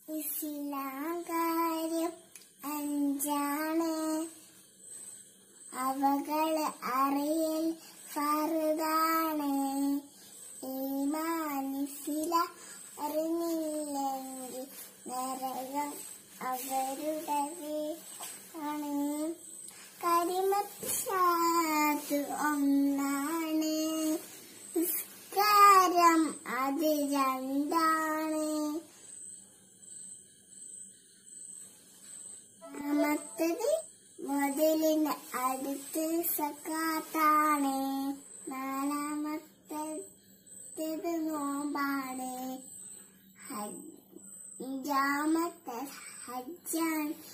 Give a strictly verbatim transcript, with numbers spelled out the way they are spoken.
ഇസ്ലാം കാര്യം അഞ്ചാണ്, അവകള് അറിയൽ ഫർദാണ്. ഈമാൻ ഇസ്ലാം അറിഞ്ഞില്ലെങ്കിൽ നരകം അവരുടേതാണ്. കലിമത്ത് ഷഹാദത്ത് ഒന്നാണ്, നിസ്കാരം അത് രണ്ടാണ്. നാമത്തത് മുതലിന് അടുത്ത് സക്കാത്താണ്. നാലാമത്തത് നോമ്പാണ്. അഞ്ചാമത്തെ ഹജ്ജാണ്.